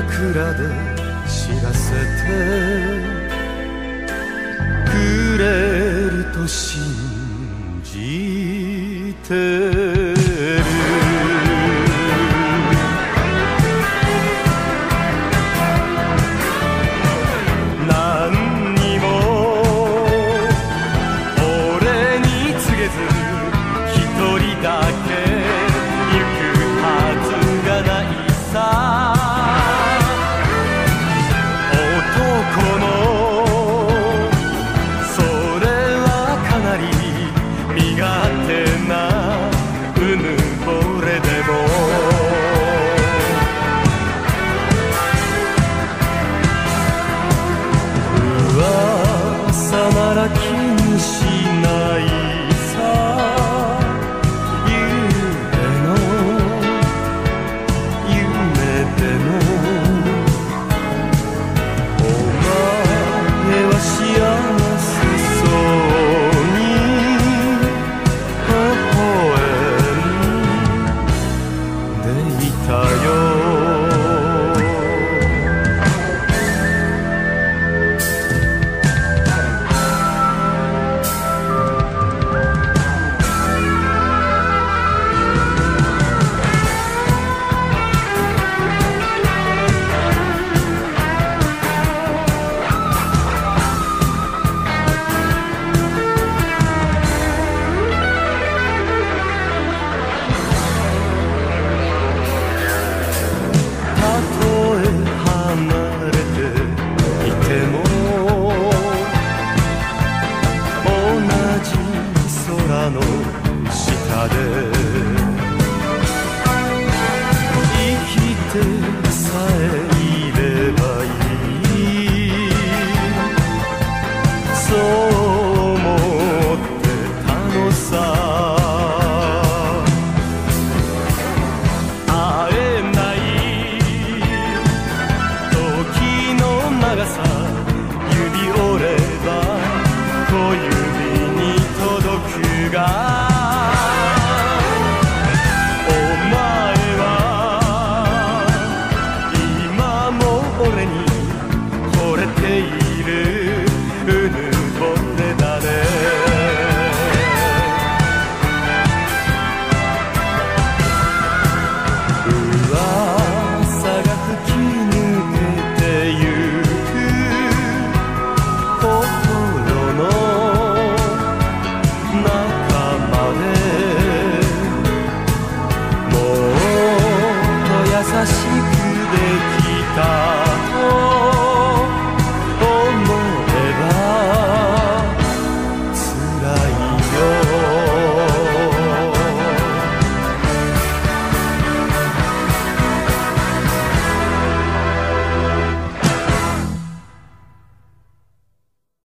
枕で知らせてくれると信じてる。何にも俺に告げず一人だけ行くはずがないさ。男のそれはかなり身勝手なうぬぼれでも噂なら気にしないさ。夢でもお前は幸せそうに微笑んでいたよ。の下で生きてさえいればいい、そう思ってたのさ。会えない時の長さ、指折れば小指に届くが、お前は今も俺に惚れている。